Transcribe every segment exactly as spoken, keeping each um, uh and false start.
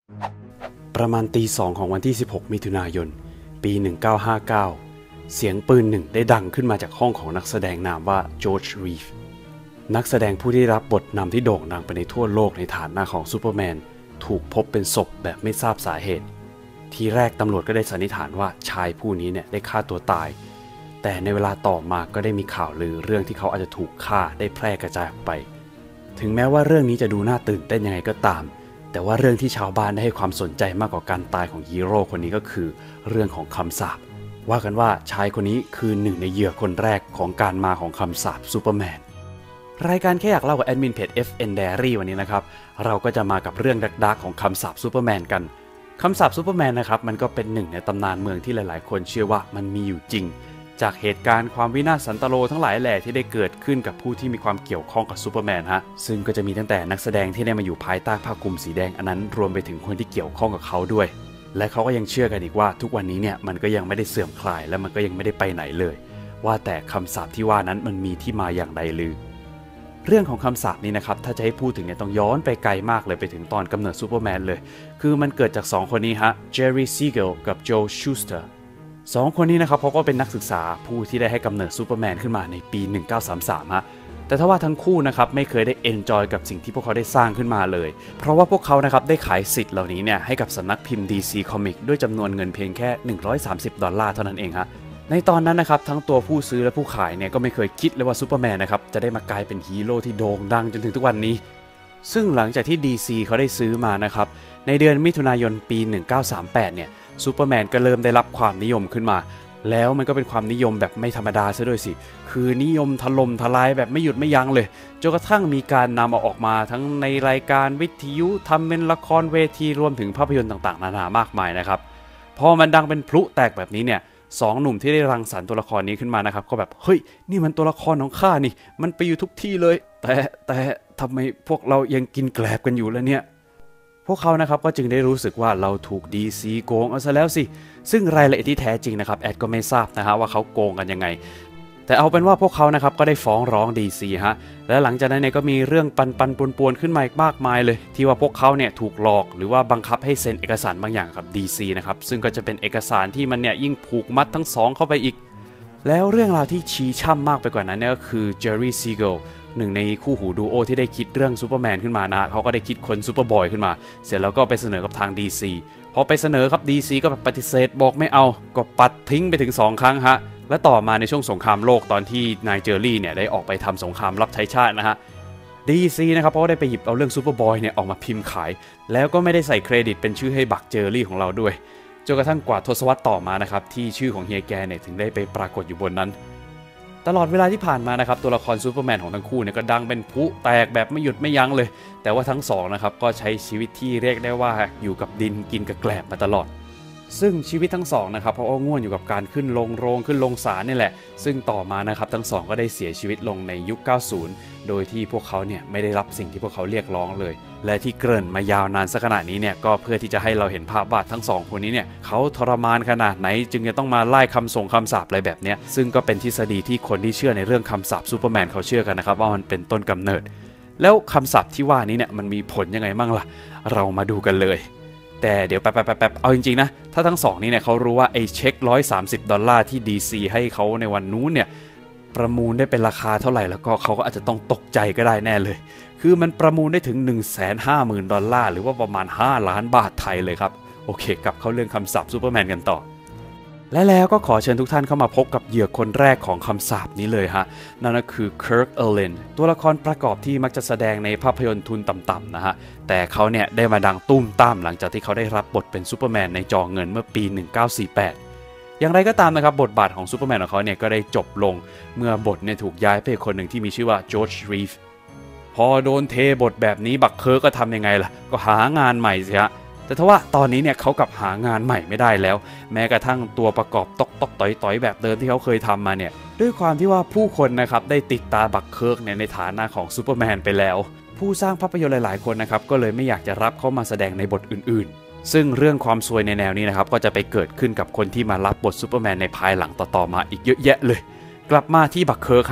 ประมาณตีสองของวันที่สิบหกมิถุนายนปีหนึ่งเก้าห้าเก้าเสียงปืนหนึ่งได้ดังขึ้นมาจากห้องของนักแสดงนามว่าจอร์จ รีฟนักแสดงผู้ที่รับบทนำที่โด่งดังไปในทั่วโลกในฐานะของซูเปอร์แมนถูกพบเป็นศพแบบไม่ทราบสาเหตุทีแรกตำรวจก็ได้สันนิษฐานว่าชายผู้นี้เนี่ยได้ฆ่าตัวตายแต่ในเวลาต่อมาก็ได้มีข่าวลือเรื่องที่เขาอาจจะถูกฆ่าได้แพร่กระจายออกไปถึงแม้ว่าเรื่องนี้จะดูน่าตื่นเต้นยังไงก็ตามแต่ว่าเรื่องที่ชาวบ้านได้ให้ความสนใจมากกว่าการตายของฮีโร่คนนี้ก็คือเรื่องของคำสาปว่ากันว่าชายคนนี้คือหนึ่งในเหยื่อคนแรกของการมาของคำสาปซูเปอร์แมนรายการแค่อยากเล่ากับแอดมินเพจ เอฟ เอ็น Diary วันนี้นะครับเราก็จะมากับเรื่องดักๆของคำสาปซูเปอร์แมนกันคำสาปซูเปอร์แมนนะครับมันก็เป็นหนึ่งในตำนานเมืองที่หลายๆคนเชื่อว่ามันมีอยู่จริงจากเหตุการณ์ความวินาศสันตโลทั้งหลายแหล่ที่ได้เกิดขึ้นกับผู้ที่มีความเกี่ยวข้องกับซูเปอร์แมนฮะซึ่งก็จะมีตั้งแต่นักแสดงที่ได้มาอยู่ภายใต้ผ้าคลุมสีแดงอันนั้นรวมไปถึงคนที่เกี่ยวข้องกับเขาด้วยและเขาก็ยังเชื่อกันอีกว่าทุกวันนี้เนี่ยมันก็ยังไม่ได้เสื่อมคลายและมันก็ยังไม่ได้ไปไหนเลยว่าแต่คำสาปที่ว่านั้นมันมีที่มาอย่างไรลือเรื่องของคำสาปนี้นะครับถ้าจะให้พูดถึงเนี่ยต้องย้อนไปไกลมากเลยไปถึงตอนกำเนิดซูเปอร์แมนเลยคือมันเกิดจากสองคนนี้ฮะเจอร์รี่ ซีเกลกับโจ ชูสเตอร์สองคนนี้นะครับเขาก็เป็นนักศึกษาผู้ที่ได้ให้กำเนิดซูเปอร์แมนขึ้นมาในปีหนึ่งเก้าสามสามฮะแต่ถ้าว่าทั้งคู่นะครับไม่เคยได้เอนจอยกับสิ่งที่พวกเขาได้สร้างขึ้นมาเลยเพราะว่าพวกเขานะครับได้ขายสิทธิ์เหล่านี้เนี่ยให้กับสำนักพิมพ์ ดี ซี Comic ด้วยจำนวนเงินเพียงแค่หนึ่งร้อยสามสิบดอลลาร์เท่านั้นเองฮะในตอนนั้นนะครับทั้งตัวผู้ซื้อและผู้ขายเนี่ยก็ไม่เคยคิดเลยว่าซูเปอร์แมนนะครับจะได้มากลายเป็นฮีโร่ที่โด่งดังจนถึงทุกวันนี้ซึ่งหลังจากที่ ดี ซี เขาได้ซื้อมานะครับในเดือนมิถุนายนปีหนึ่งเก้าสามแปดเนี่ยซูเปอร์แมนก็เริ่มได้รับความนิยมขึ้นมาแล้วมันก็เป็นความนิยมแบบไม่ธรรมดาซะด้วยสิคือนิยมถล่มทลายแบบไม่หยุดไม่ยั้งเลยจนกระทั่งมีการนำเอาออกมาทั้งในรายการวิทยุทำเป็นละครเวทีรวมถึงภาพยนตร์ต่างๆนานามากมายนะครับพอมันดังเป็นพลุแตกแบบนี้เนี่ยสองหนุ่มที่ได้รังสรรค์ตัวละครนี้ขึ้นมานะครับก็แบบเฮ้ยนี่มันตัวละครของข้านี่มันไปอยู่ทุกที่เลยแต่แต่ทำไมพวกเรายังกินแกลบกันอยู่แล้วเนี่ยพวกเขานะครับก็จึงได้รู้สึกว่าเราถูก ดี ซี โกงเอาซะแล้วสิซึ่งรายละเอียดที่แท้จริงนะครับแอดก็ไม่ทราบนะฮะว่าเขาโกงกันยังไงแต่เอาเป็นว่าพวกเขานะครับก็ได้ฟ้องร้อง ดี ซี ฮะและหลังจากนั้นเนี่ยก็มีเรื่องปันปันปวนปวนขึ้นมาอีกมากมายเลยที่ว่าพวกเขาเนี่ยถูกหลอกหรือว่าบังคับให้เซ็นเอกสารบางอย่างกับ ดี ซี นะครับซึ่งก็จะเป็นเอกสารที่มันเนี่ยยิ่งผูกมัดทั้งสองเข้าไปอีกแล้วเรื่องราวที่ชี้ช่ำมากไปกว่านั้นเนี่ยก็คือเจอร์รี่ ซีเกลหนึ่งในคู่หูดูโอที่ได้คิดเรื่องซูเปอร์แมนขึ้นมานะเขาก็ได้คิดคนซูเปอร์บอยขึ้นมาเสร็จแล้วก็ไปเสนอกับทาง ดี ซี พอไปเสนอครับ ดี ซี ก็ปฏิเสธบอกไม่เอาก็ปัดทิ้งไปถึงสองครั้งฮะและต่อมาในช่วงสงครามโลกตอนที่นายเจอร์รี่เนี่ยได้ออกไปทำสงครามรับใช้ชาตินะฮะ ดี ซี นะครับเพราะได้ไปหยิบเอาเรื่องซูเปอร์บอยเนี่ยออกมาพิมพ์ขายแล้วก็ไม่ได้ใส่เครดิตเป็นชื่อให้บักเจอร์รี่ของเราด้วยจนกระทั่งกว่าทศวรรษต่อมานะครับที่ชื่อของเฮียแกเนี่ยถึงได้ไปปรากฏอยู่บนนั้นตลอดเวลาที่ผ่านมานะครับตัวละครซูเปอร์แมนของทั้งคู่เนี่ยก็ดังเป็นพลุแตกแบบไม่หยุดไม่ยั้งเลยแต่ว่าทั้งสองนะครับก็ใช้ชีวิตที่เรียกได้ว่าอยู่กับดินกินกับแกลบมาตลอดซึ่งชีวิตทั้งสองนะครับเพราะว่าง่วนอยู่กับการขึ้นลงโรงขึ้นลงศาลนี่แหละซึ่งต่อมานะครับทั้งสองก็ได้เสียชีวิตลงในยุคเก้าสิบโดยที่พวกเขาเนี่ยไม่ได้รับสิ่งที่พวกเขาเรียกร้องเลยและที่เกริ่นมายาวนานสักขนาดนี้เนี่ยก็เพื่อที่จะให้เราเห็นภาพว่าทั้งสองคนนี้เนี่ยเขาทรมานขนาดไหนจึงจะต้องมาไล่คำส่งคำสาปอะไรแบบเนี้ยซึ่งก็เป็นทฤษฎีที่คนที่เชื่อในเรื่องคำสาปซูเปอร์แมนเขาเชื่อกันนะครับว่ามันเป็นต้นกำเนิดแล้วคำสาปที่ว่านี้เนี่ยมันมีผลยังไงมั่งล่ะเรามาดูกันเลยแต่เดี๋ยวแป๊บๆๆเอาจริงๆนะถ้าทั้งสองนี่เนี่ยเขารู้ว่าไอ้เช็คหนึ่งร้อยสามสิบดอลลาร์ที่ ดี ซี ให้เขาในวันนู้นเนี่ยประมูลได้เป็นราคาเท่าไหร่แล้วก็เขาก็อาจจะต้องตกใจก็ได้แน่เลยคือมันประมูลได้ถึง หนึ่งแสนห้าหมื่นดอลลาร์หรือว่าประมาณห้าล้านบาทไทยเลยครับโอเคกลับเข้าเรื่องคำสาปซูเปอร์แมนกันต่อและแล้วก็ขอเชิญทุกท่านเข้ามาพบกับเหยื่อคนแรกของคำสาปนี้เลยฮะนั่นก็คือเคิร์ก เออร์เลนตัวละครประกอบที่มักจะแสดงในภาพยนตร์ทุนต่ำๆนะฮะแต่เขาเนี่ยได้มาดังตุ้มตามหลังจากที่เขาได้รับบทเป็นซูเปอร์แมนในจอเงินเมื่อปีหนึ่งเก้าสี่แปดอย่างไรก็ตามนะครับบทบาทของซูเปอร์แมนของเขาเนี่ยก็ได้จบลงเมื่อบทเนี่ยถูกย้ายไปอีกคนหนึ่งที่มีชื่อว่าจอร์จ รีฟพอโดนเทบทแบบนี้บักเคิร์กก็ทำยังไงล่ะก็หางานใหม่สิฮะแต่ทว่าตอนนี้เนี่ยเขากลับหางานใหม่ไม่ได้แล้วแม้กระทั่งตัวประกอบตกตกต่อยต่อยแบบเดิมที่เขาเคยทำมาเนี่ยด้วยความที่ว่าผู้คนนะครับได้ติดตาบักเคิร์กเนี่ยในฐานะของซูเปอร์แมนไปแล้วผู้สร้างภาพยนตร์หลายๆคนนะครับก็เลยไม่อยากจะรับเขามาแสดงในบทอื่นๆซึ่งเรื่องความซวยในแนวนี้นะครับก็จะไปเกิดขึ้นกับคนที่มารับบทซูเปอร์แมนในภายหลังต่อๆมาอีกเยอะแยะเลยกลับมาที่บักเคิร์กฮะ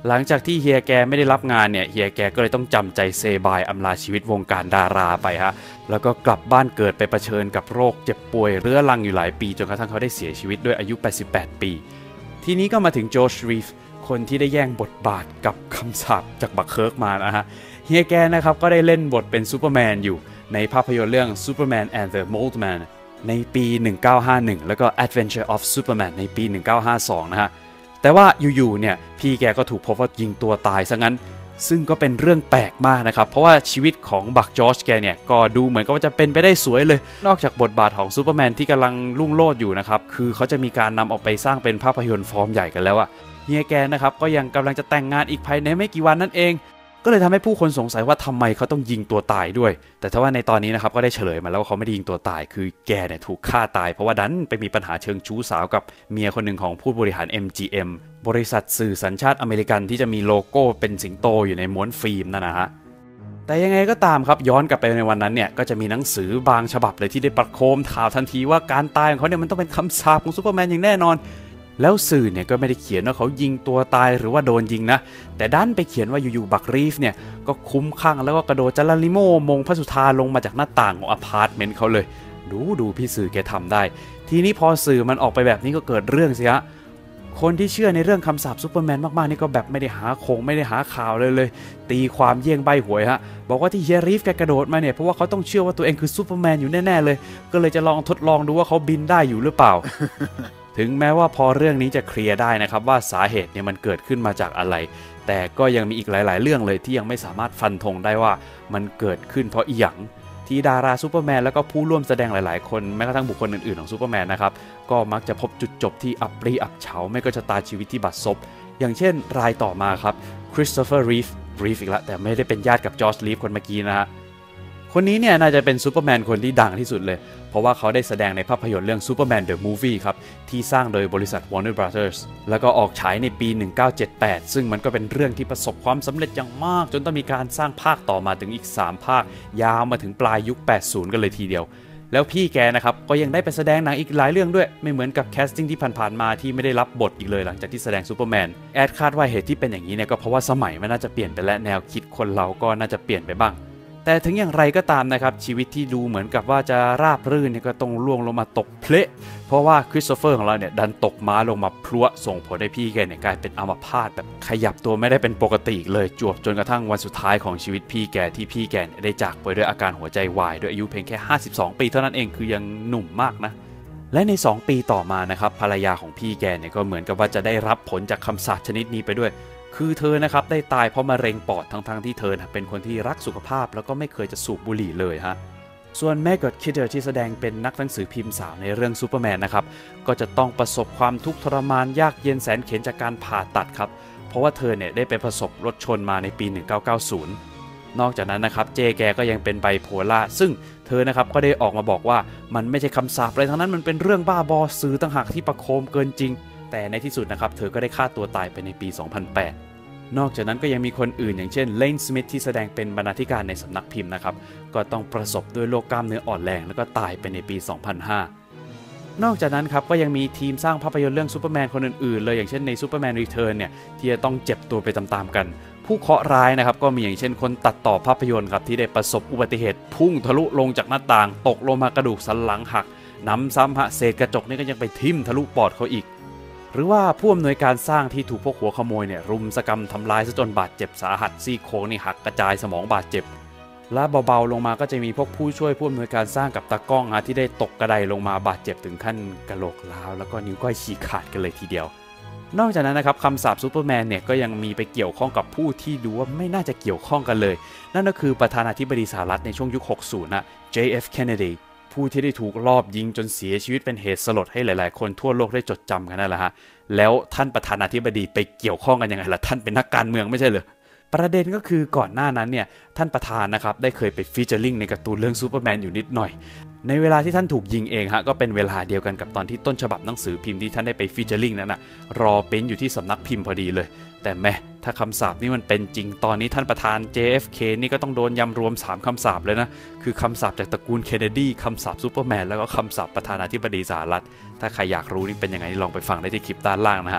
หลังจากที่เฮียแกไม่ได้รับงานเนี่ยเฮียแกก็เลยต้องจำใจเซบายอำลาชีวิตวงการดาราไปฮะแล้วก็กลับบ้านเกิดไปเผชิญกับโรคเจ็บป่วยเรื้อรังอยู่หลายปีจนกระทั่งเขาได้เสียชีวิตด้วยอายุแปดสิบแปดปีทีนี้ก็มาถึงจอร์จ รีฟคนที่ได้แย่งบทบาทกับคำสาปจากบักเคิร์กมานะฮะเฮียแกนะครับก็ได้เล่นบทเป็นซูเปอร์แมนอยู่ในภาพยนตร์เรื่อง Superman and the Moleman ในปี หนึ่งเก้าห้าหนึ่ง แล้วก็ Adventure of Superman ในปี หนึ่งเก้าห้าสอง นะฮะแต่ว่าอยู่ๆเนี่ยพี่แกก็ถูกพบว่ายิงตัวตายซะงั้นซึ่งก็เป็นเรื่องแปลกมากนะครับเพราะว่าชีวิตของบักจอร์จแกเนี่ยก็ดูเหมือนกับว่าจะเป็นไปได้สวยเลยนอกจากบทบาทของซูเปอร์แมนที่กำลังรุ่งโรจน์อยู่นะครับคือเขาจะมีการนำออกไปสร้างเป็นภาพยนตร์ฟอร์มใหญ่กันแล้วอะเฮียแกนะครับก็ยังกำลังจะแต่งงานอีกภายในไม่กี่วันนั่นเองก็เลยทำให้ผู้คนสงสัยว่าทำไมเขาต้องยิงตัวตายด้วยแต่ถ้าว่าในตอนนี้นะครับก็ได้เฉลยมาแล้วว่าเขาไม่ได้ยิงตัวตายคือแกเนี่ยถูกฆ่าตายเพราะว่าดันไปมีปัญหาเชิงชู้สาวกับเมียคนหนึ่งของผู้บริหาร เอ็ม จี เอ็ม บริษัทสื่อสัญชาติอเมริกันที่จะมีโลโก้เป็นสิงโตอยู่ในม้วนฟิล์มนั่นนะฮะแต่ยังไงก็ตามครับย้อนกลับไปในวันนั้นเนี่ยก็จะมีหนังสือบางฉบับเลยที่ได้ประโคมข่าวทันทีว่าการตายของเขาเนี่ยมันต้องเป็นคำสาปของซูเปอร์แมนอย่างแน่นอนแล้วสื่อเนี่ยก็ไม่ได้เขียนว่าเขายิงตัวตายหรือว่าโดนยิงนะแต่ดันไปเขียนว่าอยู่ๆบักรีฟเนี่ยก็คุ้มข้างแล้วก็กระโดดจาราลิโมมงพระสุธาลงมาจากหน้าต่างของอพาร์ตเมนต์เขาเลยดูดูพี่สื่อแกทำได้ทีนี้พอสื่อมันออกไปแบบนี้ก็เกิดเรื่องสิฮะคนที่เชื่อในเรื่องคำสาปซูเปอร์แมนมากๆนี่ก็แบบไม่ได้หาโคงไม่ได้หาข่าวเลยเลยตีความเยี่ยงใบหวยฮะบอกว่าที่เฮียรีฟแกกระโดดมาเนี่ยเพราะว่าเขาต้องเชื่อว่าตัวเองคือซูเปอร์แมนอยู่แน่ๆเลยก็เลยจะลองทดลองดูว่าเขาบินได้อยู่หรือเปล่า ถึงแม้ว่าพอเรื่องนี้จะเคลียร์ได้นะครับว่าสาเหตุเนี่ยมันเกิดขึ้นมาจากอะไรแต่ก็ยังมีอีกหลายๆเรื่องเลยที่ยังไม่สามารถฟันธงได้ว่ามันเกิดขึ้นเพราะอีหยังที่ดาราซูเปอร์แมนแล้วก็ผู้ร่วมแสดงหลายๆคนแม้กระทั่งบุคคลอื่นๆของซูเปอร์แมนนะครับก็มักจะพบจุดจบที่อับปรีอับเฉาไม่ก็ชะตาชีวิตที่บัดซบอย่างเช่นรายต่อมาครับคริสโตเฟอร์รีฟรีฟอีกแล้วแต่ไม่ได้เป็นญาติกับจอร์จรีฟคนเมื่อกี้นะฮะคนนี้เนี่ยน่าจะเป็นซูเปอร์แมนคนที่ดังที่สุดเลยเพราะว่าเขาได้แสดงในภาพยนตร์เรื่อง Superman the Movie ครับที่สร้างโดยบริษัท Warner Brothers แล้วก็ออกฉายในปี หนึ่งเก้าเจ็ดแปด ซึ่งมันก็เป็นเรื่องที่ประสบความสำเร็จอย่างมากจนต้องมีการสร้างภาคต่อมาถึงอีกสามภาคยาวมาถึงปลายยุค แปดสิบ กันเลยทีเดียวแล้วพี่แกนะครับก็ยังได้ไปแสดงหนังอีกหลายเรื่องด้วยไม่เหมือนกับแคสติ้งที่ผ่านๆมาที่ไม่ได้รับบทอีกเลยหลังจากที่แสดง Superman แอดคาดว่าเหตุที่เป็นอย่างนี้เนี่ยก็เพราะว่าสมัยมันน่าจะเปลี่ยนไปและแนวคิดคนเราก็น่าจะเปลี่ยนไปบ้างแต่ถึงอย่างไรก็ตามนะครับชีวิตที่ดูเหมือนกับว่าจะราบรื่นเนี่ยก็ต้องล่วงลงมาตกเพลทเพราะว่าคริสโตเฟอร์ของเราเนี่ยดันตกม้าลงมาพลัวส่งผลให้พี่แกเนี่ยกลายเป็นอัมพาตแบบขยับตัวไม่ได้เป็นปกติเลยจวบจนกระทั่งวันสุดท้ายของชีวิตพี่แกที่พี่แกได้จากไปด้วยอาการหัวใจวายด้วยอายุเพียงแค่ห้าสิบสองปีเท่านั้นเองคือยังหนุ่มมากนะและในสองปีต่อมานะครับภรรยาของพี่แกเนี่ยก็เหมือนกับว่าจะได้รับผลจากคำสาปชนิดนี้ไปด้วยคือเธอนะครับได้ตายเพราะมะเร็งปอดทั้งๆที่เธอเป็นคนที่รักสุขภาพแล้วก็ไม่เคยจะสูบบุหรี่เลยฮะส่วนแมกกอตคิดเดอร์ที่แสดงเป็นนักหนังสือพิมพ์สาวในเรื่องซูเปอร์แมนนะครับก็จะต้องประสบความทุกข์ทรมานยากเย็นแสนเข็ญจากการผ่าตัดครับเพราะว่าเธอเนี่ยได้ไปประสบรถชนมาในปีหนึ่งเก้าเก้าศูนย์นอกจากนั้นนะครับเจแกก็ยังเป็นไบโพล่าซึ่งเธอนะครับก็ได้ออกมาบอกว่ามันไม่ใช่คำสาปอะไรทั้งนั้นมันเป็นเรื่องบ้าบอสื่อต่างหากที่ประโคมเกินจริงแต่ในที่สุดนะครับเธอก็ได้ฆ่าตัวตายไปในปีสองพันแปดนอกจากนั้นก็ยังมีคนอื่นอย่างเช่นเลนสมิธที่แสดงเป็นบรรณาธิการในสำนักพิมพ์นะครับก็ต้องประสบด้วยโรคกล้ามเนื้ออ่อนแรงแล้วก็ตายไปในปีสองพันห้านอกจากนั้นครับก็ยังมีทีมสร้างภาพยนตร์เรื่องซูเปอร์แมนคนอื่นๆเลยอย่างเช่นในซูเปอร์แมนรีเทิร์นเนี่ยที่จะต้องเจ็บตัวไปตามๆกันผู้เคราะห์ร้ายนะครับก็มีอย่างเช่นคนตัดต่อภาพยนตร์ครับที่ได้ประสบอุบัติเหตุพุ่งทะลุลงจากหน้าต่างตกลงมากระดูกสันหลังหักน้ำซ้ำฮะเศษกระจกนี่ก็ยังไปทิ่มทะลุปอดเขาอีกหรือว่าผู้อำนวยการสร้างที่ถูกพวกหัวขโมยเนี่ยรุมสกรรมทำลายซะจนบาดเจ็บสาหัสซี่โครงนี่หักกระจายสมองบาดเจ็บและเบาๆลงมาก็จะมีพวกผู้ช่วยผู้อำนวยการสร้างกับตากล้องที่ได้ตกกระไดลงมาบาดเจ็บถึงขั้นกะโหลกร้าวแล้วก็นิ้วก้อยฉีกขาดกันเลยทีเดียวนอกจากนั้นนะครับคำสาปซูเปอร์แมนเนี่ยก็ยังมีไปเกี่ยวข้องกับผู้ที่ดูว่าไม่น่าจะเกี่ยวข้องกันเลยนั่นก็คือประธานาธิบดีสหรัฐในช่วงยุคหกสิบนะ เจ เอฟ Kennedy ผู้ที่ได้ถูกลอบยิงจนเสียชีวิตเป็นเหตุสลดให้หลายๆคนทั่วโลกได้จดจำกันนั่นแหละฮะแล้วท่านประธานาธิบดีไปเกี่ยวข้องกันยังไงล่ะท่านเป็นนักการเมืองไม่ใช่เหรอประเด็นก็คือก่อนหน้านั้นเนี่ยท่านประธานนะครับได้เคยไปฟีเจอริ่งในการ์ตูนเรื่องซูเปอร์แมนอยู่นิดหน่อยในเวลาที่ท่านถูกยิงเองฮะก็เป็นเวลาเดียวกันกับตอนที่ต้นฉบับหนังสือพิมพ์ที่ท่านได้ไปฟีเจอริ่งนั้นนะรอเป็นอยู่ที่สำนักพิมพ์พอดีเลยแต่แม้ถ้าคำสาปนี่มันเป็นจริงตอนนี้ท่านประธาน เจ เอฟ เค นี่ก็ต้องโดนยำรวมสามคำสาปเลยนะคือคำสาปจากตระกูลเคนเนดีคำสาปซูเปอร์แมนแล้วก็คำสาปประธานาธิบดีสหรัฐถ้าใครอยากรู้นี่เป็นยังไงลองไปฟังได้ที่คลิปด้านล่างนะฮะ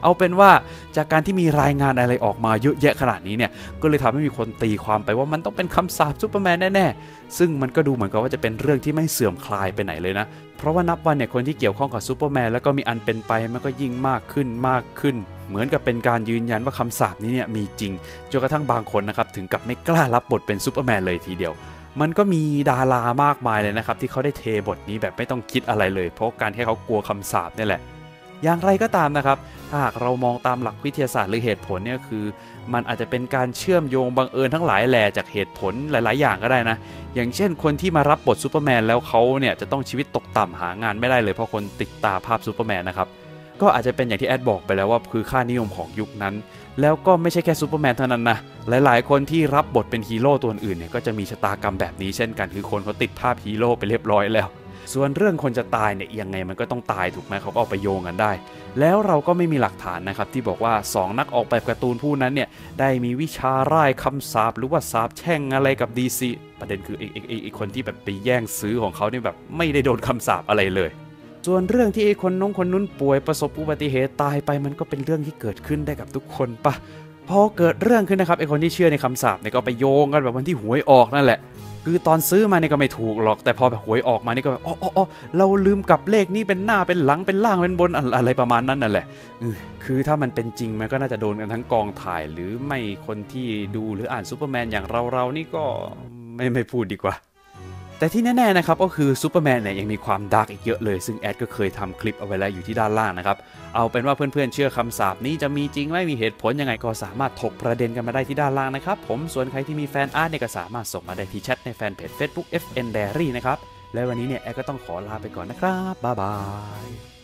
เอาเป็นว่าจากการที่มีรายงานอะไรออกมาเยอะแยะขนาดนี้เนี่ยก็เลยทำให้มีคนตีความไปว่ามันต้องเป็นคำสาปซูเปอร์แมนแน่ๆซึ่งมันก็ดูเหมือนกับว่าจะเป็นเรื่องที่ไม่เสื่อมคลายไปไหนเลยนะเพราะว่านับวันเนี่ยคนที่เกี่ยวข้องกับซูเปอร์แมนแล้วก็มีอันเป็นไปมันก็ยิ่งมากขึ้นมากขึ้นเหมือนกับเป็นการยืนยันว่าคำสาปนี้เนี่ยมีจริงจนกระทั่งบางคนนะครับถึงกับไม่กล้ารับบทเป็นซูเปอร์แมนเลยทีเดียวมันก็มีดารามากมายเลยนะครับที่เขาได้เทบทนี้แบบไม่ต้องคิดอะไรเลยเพราะการแค่เขากลัวคำสาปนี่แหละอย่างไรก็ตามนะครับถ้าหากเรามองตามหลักวิทยาศาสตร์หรือเหตุผลเนี่ยคือมันอาจจะเป็นการเชื่อมโยงบังเอิญทั้งหลายแหล่จากเหตุผลหลายๆอย่างก็ได้นะอย่างเช่นคนที่มารับบทซูเปอร์แมนแล้วเขาเนี่ยจะต้องชีวิตตกต่ำหางานไม่ได้เลยเพราะคนติดตาภาพซูเปอร์แมนนะครับก็อาจจะเป็นอย่างที่แอดบอกไปแล้วว่าคือค่านิยมของยุคนั้นแล้วก็ไม่ใช่แค่ซูเปอร์แมนเท่านั้นนะหลายๆคนที่รับบทเป็นฮีโร่ตัวอื่นเนี่ยก็จะมีชะตากรรมแบบนี้เช่นกันคือคนเขาติดภาพฮีโร่ไปเรียบร้อยแล้วส่วนเรื่องคนจะตายเนี่ยยังไงมันก็ต้องตายถูกไหมเขาก็เอาไปโยงกันได้แล้วเราก็ไม่มีหลักฐานนะครับที่บอกว่าสองนักออกแบบการ์ตูนผู้นั้นเนี่ยได้มีวิชาร่ายคำสาปหรือว่าสาปแช่งอะไรกับ ดี ซี ประเด็นคือไอ้ไอ้ไอ้คนที่แบบไปแย่งซื้อของเขาเนี่ยแบบไม่ได้โดนคำสาปอะไรเลยส่วนเรื่องที่ไอ้คนน้องคนนู้นป่วยประสบอุบัติเหตุตายไปมันก็เป็นเรื่องที่เกิดขึ้นได้กับทุกคนปะพอเกิดเรื่องขึ้นนะครับไอ้คนที่เชื่อในคำสาปเนี่ยก็ไปโยงกันแบบวันที่หวยออกนั่นแหละคือตอนซื้อมาเนี่ยก็ไม่ถูกหรอกแต่พอแบบหวยออกมานี่ก็แบบอ๋ออ๋อเราลืมกลับเลขนี่เป็นหน้าเป็นหลังเป็นล่างเป็นบนอะไรประมาณนั้นนั่นแหละคือถ้ามันเป็นจริงมันก็น่าจะโดนกันทั้งกองถ่ายหรือไม่คนที่ดูหรืออ่านซูเปอร์แมนอย่างเราเรานี่ก็ไม่ไม่พูดดีกว่าแต่ที่แน่ๆนะครับก็คือซูเปอร์แมนเนี่ยยังมีความดาร์กอีกเยอะเลยซึ่งแอดก็เคยทำคลิปเอาไว้แล้วอยู่ที่ด้านล่างนะครับเอาเป็นว่าเพื่อนๆเชื่อคำสาปนี้จะมีจริงไม่มีเหตุผลยังไงก็สามารถถกประเด็นกันมาได้ที่ด้านล่างนะครับผมส่วนใครที่มีแฟนอาร์ตเนี่ยก็สามารถส่งมาได้ที่แชทในแฟนเพจ Facebook เอฟ เอ็น Diary นะครับและวันนี้เนี่ยแอดก็ต้องขอลาไปก่อนนะครับบ๊ายบาย